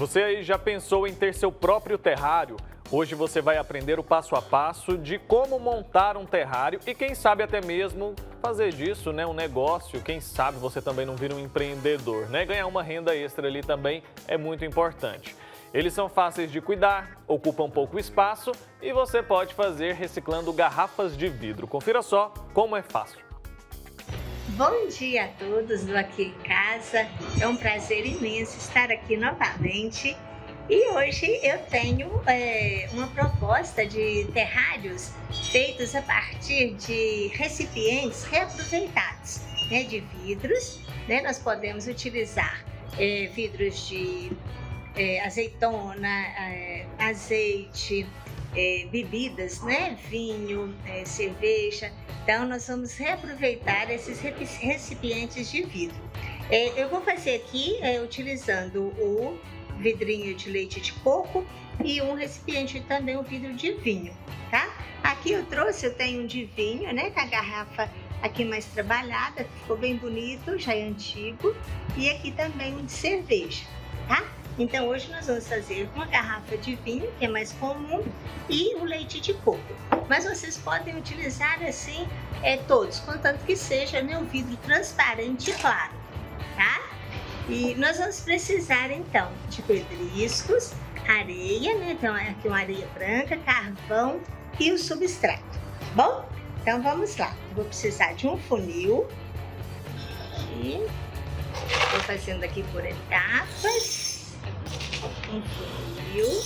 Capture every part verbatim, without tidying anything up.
Você aí já pensou em ter seu próprio terrário? Hoje você vai aprender o passo a passo de como montar um terrário e quem sabe até mesmo fazer disso, né, um negócio. Quem sabe você também não vira um empreendedor, né? Ganhar uma renda extra ali também é muito importante. Eles são fáceis de cuidar, ocupam pouco espaço e você pode fazer reciclando garrafas de vidro. Confira só como é fácil. Bom dia a todos do Aqui em Casa. É um prazer imenso estar aqui novamente. E hoje eu tenho é, uma proposta de terrários feitos a partir de recipientes reaproveitados, né, de vidros. Né? Nós podemos utilizar é, vidros de é, azeitona, é, azeite, é, bebidas, né? Vinho, é, cerveja. Então nós vamos reaproveitar esses recipientes de vidro. É, eu vou fazer aqui é, utilizando o vidrinho de leite de coco e um recipiente também, o vidro de vinho, tá? Aqui eu trouxe, eu tenho um de vinho, né? Com a garrafa aqui mais trabalhada, ficou bem bonito, já é antigo. E aqui também um de cerveja, tá? Então hoje nós vamos fazer uma garrafa de vinho, que é mais comum, e o leite de coco. Mas vocês podem utilizar assim, é, todos, contanto que seja meu vidro transparente e claro, tá? E nós vamos precisar então de pedriscos, areia, né? Então aqui uma areia branca, carvão e o substrato, bom? Então vamos lá, vou precisar de um funil, e vou fazendo aqui por etapas, um funil,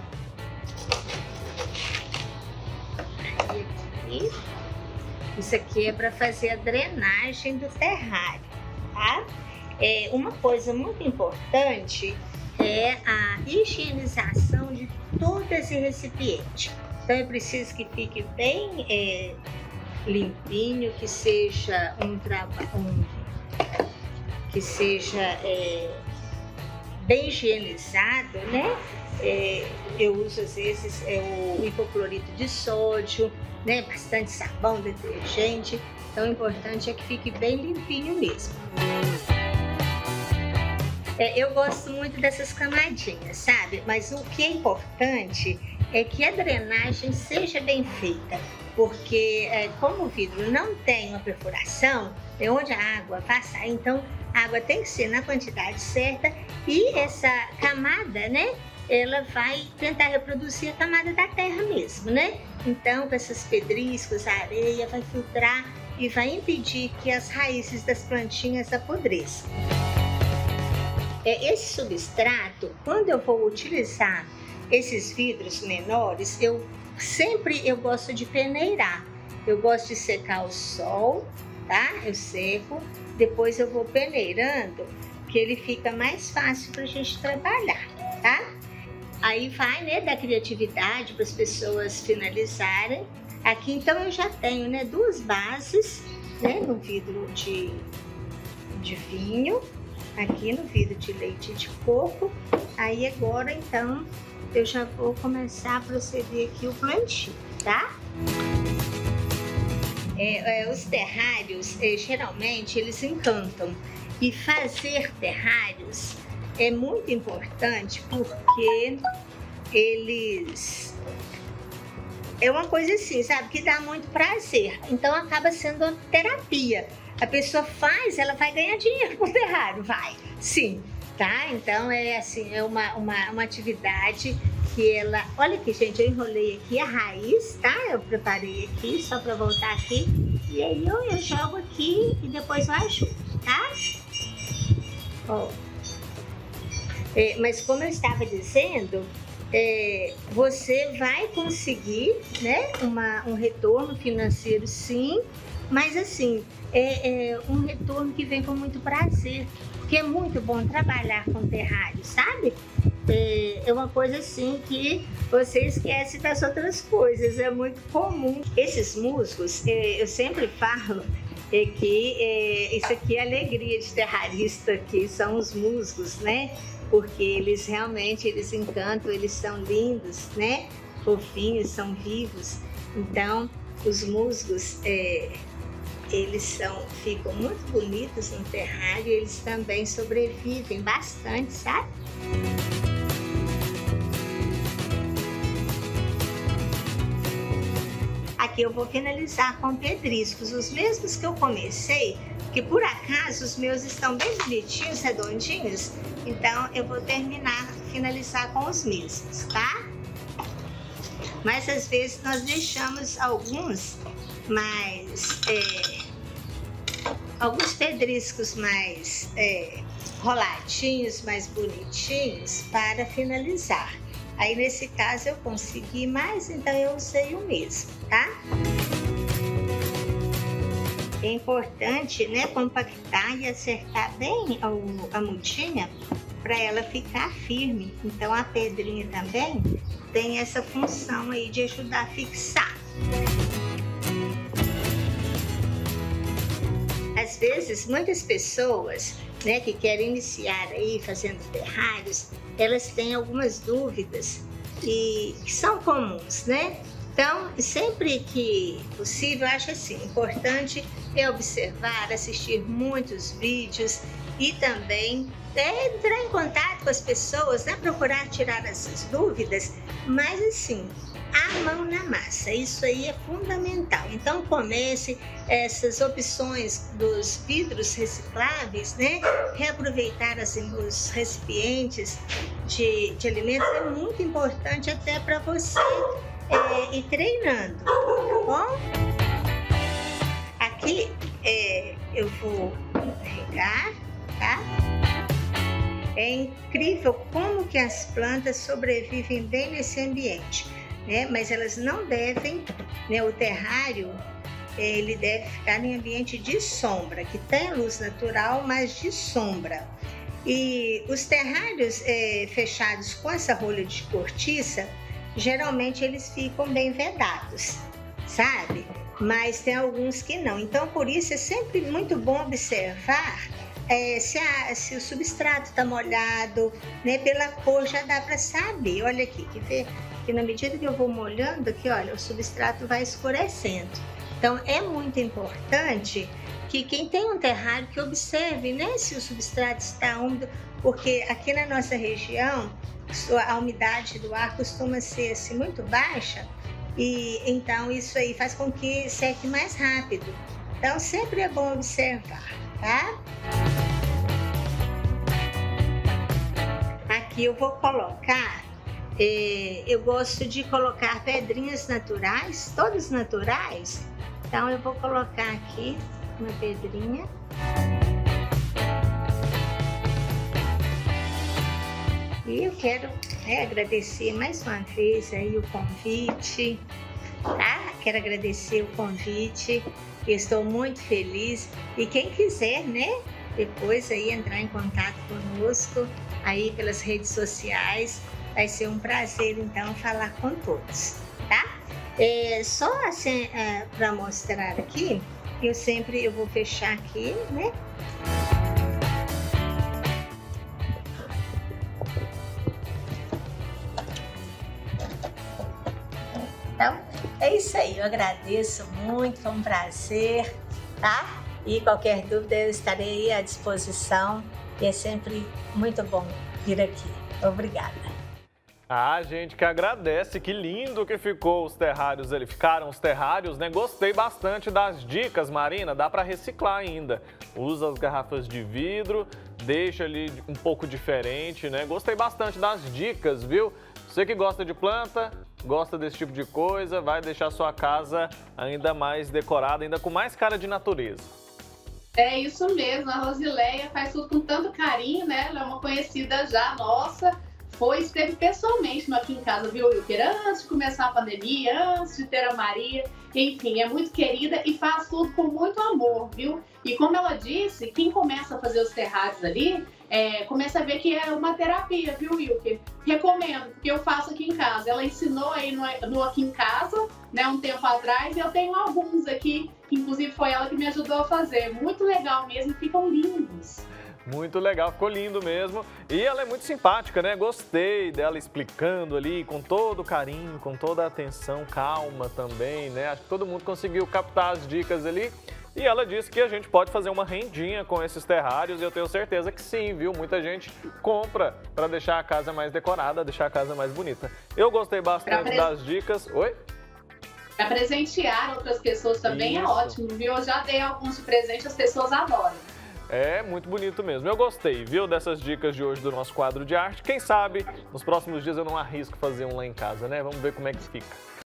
aí aqui, isso aqui é para fazer a drenagem do terrário, tá? É, uma coisa muito importante é a higienização de todo esse recipiente. Então é preciso que fique bem é, limpinho, que seja um trabalho, um, que seja é, bem higienizado, né? É, eu uso às vezes é, o hipoclorito de sódio, né? Bastante sabão, detergente. Então o importante é que fique bem limpinho mesmo. É, eu gosto muito dessas camadinhas, sabe? Mas o que é importante é que a drenagem seja bem feita, porque é, como o vidro não tem uma perfuração, é onde a água vai sair, então a água tem que ser na quantidade certa e essa camada, né? Ela vai tentar reproduzir a camada da terra mesmo, né? Então, com esses pedriscos, a areia vai filtrar e vai impedir que as raízes das plantinhas apodreçam. Esse substrato, quando eu vou utilizar esses vidros menores, eu sempre eu gosto de peneirar. Eu gosto de secar ao sol, tá? Eu seco, depois eu vou peneirando, que ele fica mais fácil para a gente trabalhar, tá? Aí vai, né, da criatividade para as pessoas finalizarem. Aqui então eu já tenho, né, duas bases, né, no vidro de, de vinho. Aqui no vidro de leite de coco. Aí agora então eu já vou começar a proceder aqui o plantio, tá? É, é, os terrários é, geralmente eles encantam, e fazer terrários é muito importante porque eles é uma coisa assim, sabe, que dá muito prazer, então acaba sendo uma terapia. A pessoa faz, ela vai ganhar dinheiro com o terrário, vai, sim, tá? Então é assim, é uma, uma, uma atividade que ela... Olha aqui, gente, eu enrolei aqui a raiz, tá? Eu preparei aqui, só para voltar aqui. E aí eu, eu jogo aqui e depois eu ajudo, tá? Ó. É, mas como eu estava dizendo, é, você vai conseguir, né, uma, um retorno financeiro, sim, mas assim, é, é um retorno que vem com muito prazer, porque é muito bom trabalhar com terrário, sabe? É, é uma coisa assim que você esquece das outras coisas, é muito comum. Esses musgos, é, eu sempre falo é que é, isso aqui é a alegria de terrarista, que são os musgos, né? Porque eles realmente, eles encantam, eles são lindos, né? Fofinhos, são vivos. Então, os musgos, é, eles são, ficam muito bonitos no terrário, eles também sobrevivem bastante, sabe? aqui eu vou finalizar com pedriscos, os mesmos que eu comecei, que por acaso os meus estão bem bonitinhos, redondinhos, então eu vou terminar, finalizar com os mesmos, tá? Mas às vezes nós deixamos alguns mais, é, alguns pedriscos mais é, roladinhos, mais bonitinhos para finalizar. Aí nesse caso eu consegui mais, então eu usei o mesmo, tá? É importante, né, compactar e acertar bem a, a mudinha para ela ficar firme. Então a pedrinha também tem essa função aí de ajudar a fixar. Às vezes, muitas pessoas, né, que querem iniciar aí fazendo terrários, elas têm algumas dúvidas e que são comuns, né? Então, sempre que possível, eu acho assim, importante é observar, assistir muitos vídeos e também é, entrar em contato com as pessoas, né? Procurar tirar essas dúvidas, mas assim, a mão na massa, isso aí é fundamental. Então comece essas opções dos vidros recicláveis, né? Reaproveitar assim, os recipientes de, de alimentos é muito importante até para você é, ir treinando, tá bom? Aqui é, eu vou regar, tá? É incrível como que as plantas sobrevivem bem nesse ambiente, né? Mas elas não devem, né? O terrário, ele deve ficar em ambiente de sombra, que tem luz natural, mas de sombra. E os terrários é, fechados com essa rolha de cortiça, geralmente eles ficam bem vedados, sabe? Mas tem alguns que não. Então, por isso é sempre muito bom observar É, se, a, se o substrato está molhado, né? Pela cor já dá para saber. Olha aqui, que, vê, que na medida que eu vou molhando aqui, olha, o substrato vai escurecendo. Então é muito importante que quem tem um terrário que observe, né, se o substrato está úmido, porque aqui na nossa região a umidade do ar costuma ser assim, muito baixa e então isso aí faz com que seque mais rápido. Então sempre é bom observar, tá? Aqui eu vou colocar, eh, eu gosto de colocar pedrinhas naturais, todas naturais. Então eu vou colocar aqui uma pedrinha. E eu quero, né, agradecer mais uma vez aí o convite, tá? Quero agradecer o convite, estou muito feliz. E quem quiser, né, depois aí entrar em contato conosco aí pelas redes sociais, vai ser um prazer então falar com todos, tá? É, só assim, é, para mostrar aqui, eu sempre eu vou fechar aqui, né? Então, é isso aí, eu agradeço muito, foi um prazer, tá? E qualquer dúvida eu estarei à disposição e é sempre muito bom vir aqui. Obrigada. Ah, gente, que agradece, que lindo que ficou os terrários ali, ficaram os terrários, né? Gostei bastante das dicas, Marina, dá para reciclar ainda. Usa as garrafas de vidro, deixa ali um pouco diferente, né? Gostei bastante das dicas, viu? Você que gosta de planta, gosta desse tipo de coisa, vai deixar sua casa ainda mais decorada, ainda com mais cara de natureza. É isso mesmo, a Rosileia faz tudo com tanto carinho, né? Ela é uma conhecida já nossa. Foi, esteve pessoalmente aqui em casa, viu, Wilker? Antes de começar a pandemia, antes de ter a Maria. Enfim, é muito querida e faz tudo com muito amor, viu? E como ela disse, quem começa a fazer os terrários ali, é, começa a ver que é uma terapia, viu, Wilker? Recomendo, porque eu faço aqui em casa. Ela ensinou aí no, no Aqui em Casa, né, um tempo atrás, e eu tenho alguns aqui, que inclusive foi ela que me ajudou a fazer. Muito legal mesmo, ficam lindos. Muito legal, ficou lindo mesmo. E ela é muito simpática, né? Gostei dela explicando ali com todo carinho, com toda a atenção, calma também, né? Acho que todo mundo conseguiu captar as dicas ali. E ela disse que a gente pode fazer uma rendinha com esses terrários e eu tenho certeza que sim, viu? Muita gente compra para deixar a casa mais decorada, deixar a casa mais bonita. Eu gostei bastante das dicas. Oi? Pra presentear outras pessoas também Isso. é ótimo, viu? Eu já dei alguns de presente, as pessoas adoram. É muito bonito mesmo. Eu gostei, viu, dessas dicas de hoje do nosso quadro de arte. Quem sabe nos próximos dias eu não arrisco fazer um lá em casa, né? Vamos ver como é que fica.